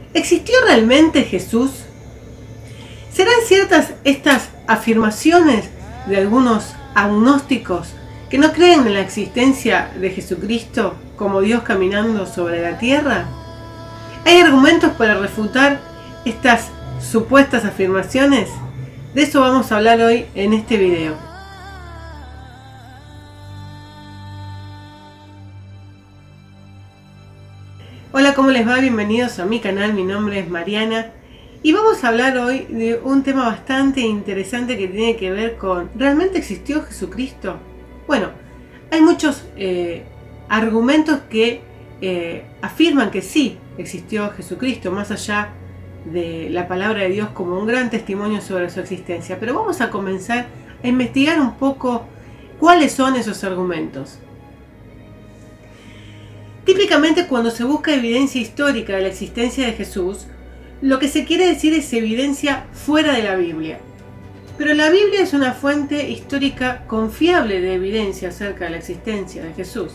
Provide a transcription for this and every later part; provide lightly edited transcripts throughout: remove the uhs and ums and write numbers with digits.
¿Existió realmente Jesús? ¿Serán ciertas estas afirmaciones de algunos agnósticos que no creen en la existencia de Jesucristo como Dios caminando sobre la tierra? ¿Hay argumentos para refutar estas supuestas afirmaciones? De eso vamos a hablar hoy en este video. Hola, ¿cómo les va? Bienvenidos a mi canal, mi nombre es Mariana y vamos a hablar hoy de un tema bastante interesante que tiene que ver con ¿realmente existió Jesucristo? Bueno, hay muchos argumentos que afirman que sí existió Jesucristo, más allá de la palabra de Dios como un gran testimonio sobre su existencia. Pero vamos a comenzar a investigar un poco cuáles son esos argumentos. Típicamente, cuando se busca evidencia histórica de la existencia de Jesús, lo que se quiere decir es evidencia fuera de la Biblia. Pero la Biblia es una fuente histórica confiable de evidencia acerca de la existencia de Jesús.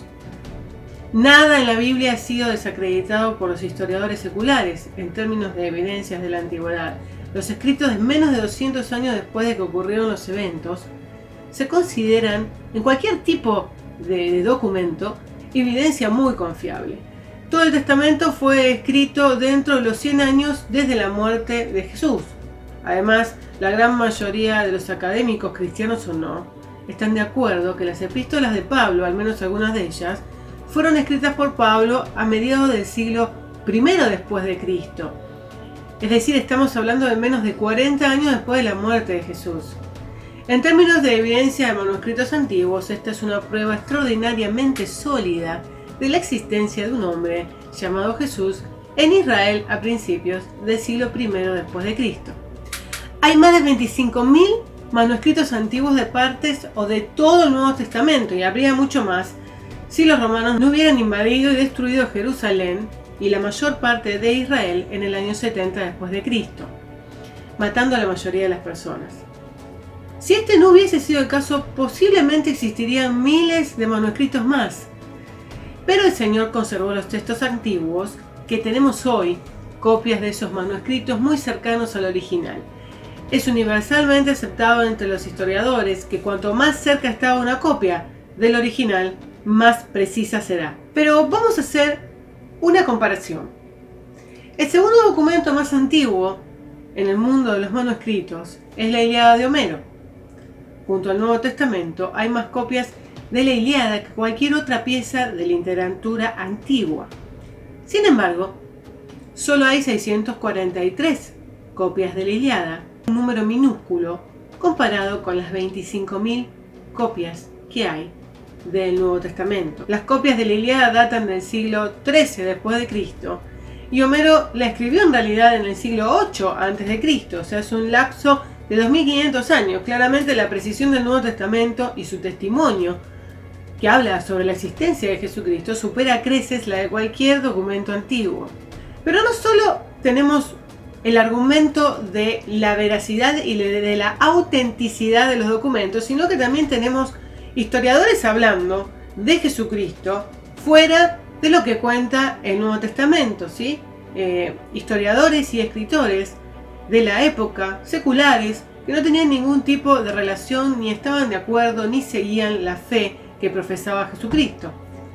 Nada en la Biblia ha sido desacreditado por los historiadores seculares en términos de evidencias de la antigüedad. Los escritos de menos de 200 años después de que ocurrieron los eventos se consideran, en cualquier tipo de documento, evidencia muy confiable. Todo el Testamento fue escrito dentro de los 100 años desde la muerte de Jesús. Además, la gran mayoría de los académicos, cristianos o no, están de acuerdo que las epístolas de Pablo, al menos algunas de ellas, fueron escritas por Pablo a mediados del siglo I después de Cristo. Es decir, estamos hablando de menos de 40 años después de la muerte de Jesús. En términos de evidencia de manuscritos antiguos, esta es una prueba extraordinariamente sólida de la existencia de un hombre llamado Jesús en Israel a principios del siglo I después de Cristo. Hay más de 25.000 manuscritos antiguos de partes o de todo el Nuevo Testamento, y habría mucho más si los romanos no hubieran invadido y destruido Jerusalén y la mayor parte de Israel en el año 70 después de Cristo, matando a la mayoría de las personas. Si este no hubiese sido el caso, posiblemente existirían miles de manuscritos más. Pero el Señor conservó los textos antiguos que tenemos hoy, copias de esos manuscritos muy cercanos al original. Es universalmente aceptado entre los historiadores que cuanto más cerca estaba una copia del original, más precisa será. Pero vamos a hacer una comparación. El segundo documento más antiguo en el mundo de los manuscritos es la Ilíada de Homero. Junto al Nuevo Testamento hay más copias de la Ilíada que cualquier otra pieza de literatura antigua. Sin embargo, solo hay 643 copias de la Ilíada, un número minúsculo comparado con las 25.000 copias que hay del Nuevo Testamento. Las copias de la Ilíada datan del siglo XIII después de Cristo y Homero la escribió en realidad en el siglo VIII antes de Cristo, o sea, es un lapso de 2500 años. Claramente la precisión del Nuevo Testamento y su testimonio que habla sobre la existencia de Jesucristo supera a creces la de cualquier documento antiguo. Pero no solo tenemos el argumento de la veracidad y de la autenticidad de los documentos, sino que también tenemos historiadores hablando de Jesucristo fuera de lo que cuenta el Nuevo Testamento, ¿sí? Historiadores y escritores de la época, seculares, que no tenían ningún tipo de relación, ni estaban de acuerdo, ni seguían la fe que profesaba Jesucristo.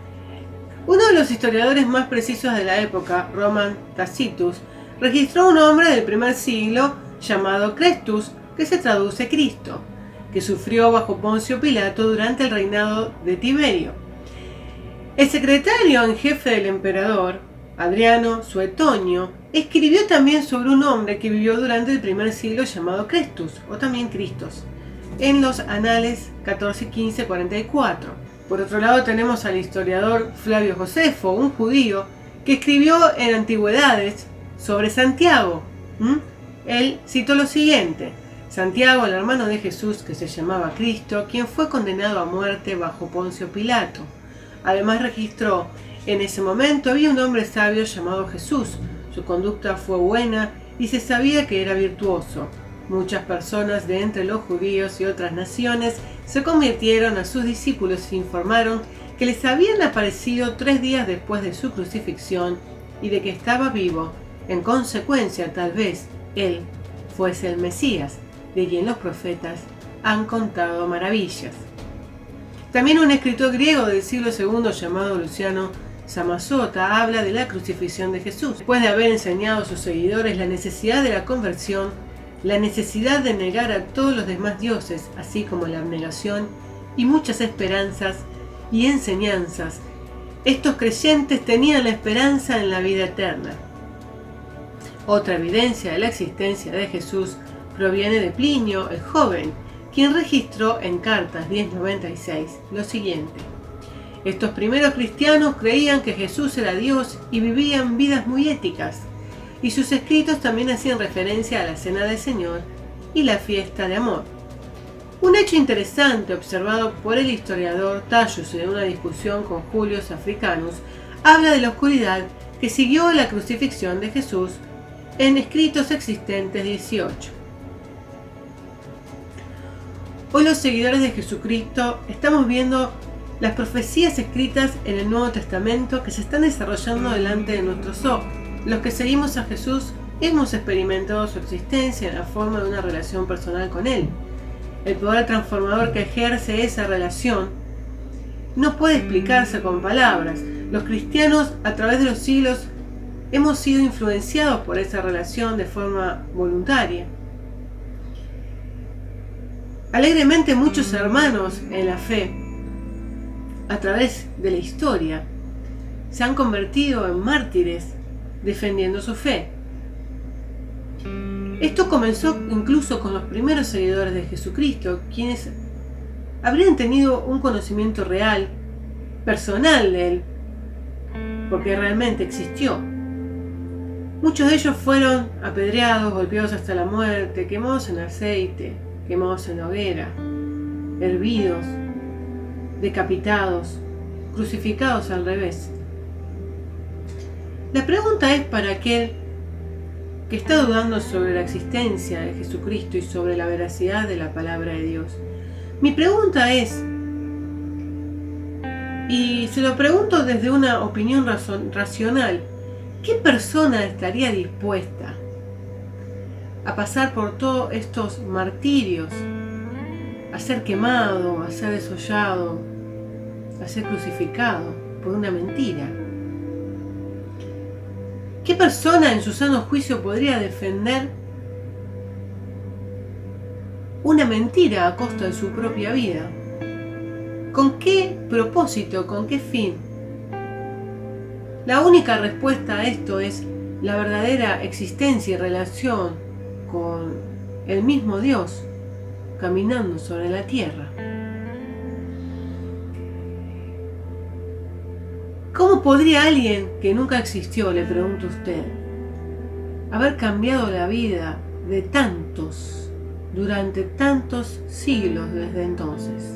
Uno de los historiadores más precisos de la época, Roman Tacitus, registró un hombre del primer siglo llamado Crestus, que se traduce Cristo, que sufrió bajo Poncio Pilato durante el reinado de Tiberio. El secretario en jefe del emperador, Adriano Suetonio, escribió también sobre un hombre que vivió durante el primer siglo llamado Crestus, o también Cristos, en los Anales 14, 15, 44. Por otro lado tenemos al historiador Flavio Josefo, un judío, que escribió en Antigüedades sobre Santiago. Él citó lo siguiente: Santiago, el hermano de Jesús, que se llamaba Cristo, quien fue condenado a muerte bajo Poncio Pilato. Además registró: en ese momento había un hombre sabio llamado Jesús. Su conducta fue buena y se sabía que era virtuoso. Muchas personas de entre los judíos y otras naciones se convirtieron a sus discípulos e informaron que les habían aparecido 3 días después de su crucifixión y de que estaba vivo En consecuencia, tal vez él fuese el Mesías, de quien los profetas han contado maravillas. También un escritor griego del siglo II llamado Luciano Samosata habla de la crucifixión de Jesús. Después de haber enseñado a sus seguidores la necesidad de la conversión, la necesidad de negar a todos los demás dioses, así como la abnegación y muchas esperanzas y enseñanzas, estos creyentes tenían la esperanza en la vida eterna. Otra evidencia de la existencia de Jesús proviene de Plinio el Joven, quien registró en Cartas 1096 lo siguiente: estos primeros cristianos creían que Jesús era Dios y vivían vidas muy éticas, y sus escritos también hacían referencia a la Cena del Señor y la fiesta de amor. Un hecho interesante observado por el historiador Tallus en una discusión con Julius Africanus habla de la oscuridad que siguió la crucifixión de Jesús en Escritos Existentes 18. Hoy los seguidores de Jesucristo estamos viendo las profecías escritas en el Nuevo Testamento que se están desarrollando delante de nuestros ojos. Los que seguimos a Jesús hemos experimentado su existencia en la forma de una relación personal con Él. El poder transformador que ejerce esa relación no puede explicarse con palabras. Los cristianos a través de los siglos hemos sido influenciados por esa relación de forma voluntaria. Alegremente muchos hermanos en la fe, a través de la historia, se han convertido en mártires defendiendo su fe. Esto comenzó incluso con los primeros seguidores de Jesucristo, quienes habrían tenido un conocimiento real, personal de Él, porque realmente existió. Muchos de ellos fueron apedreados, golpeados hasta la muerte, quemados en aceite, quemados en hoguera, hervidos, decapitados, crucificados al revés. La pregunta es para aquel que está dudando sobre la existencia de Jesucristo y sobre la veracidad de la palabra de Dios. Mi pregunta es, y se lo pregunto desde una opinión racional, ¿qué persona estaría dispuesta a pasar por todos estos martirios, a ser quemado, a ser desollado, a ser crucificado por una mentira? ¿Qué persona en su sano juicio podría defender una mentira a costa de su propia vida? ¿Con qué propósito? ¿Con qué fin? La única respuesta a esto es la verdadera existencia y relación con el mismo Dios caminando sobre la tierra. ¿Cómo podría alguien que nunca existió, le pregunto a usted, haber cambiado la vida de tantos durante tantos siglos desde entonces?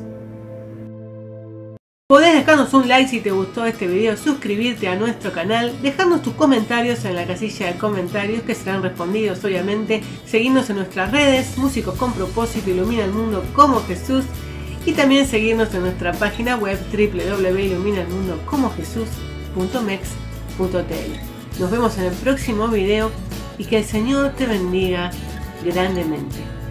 Podés dejarnos un like si te gustó este video, suscribirte a nuestro canal, dejarnos tus comentarios en la casilla de comentarios que serán respondidos obviamente, seguirnos en nuestras redes, Músicos con Propósito, Ilumina el Mundo como Jesús, y también seguirnos en nuestra página web www.iluminaelmundo.mex.tl. Nos vemos en el próximo video y que el Señor te bendiga grandemente.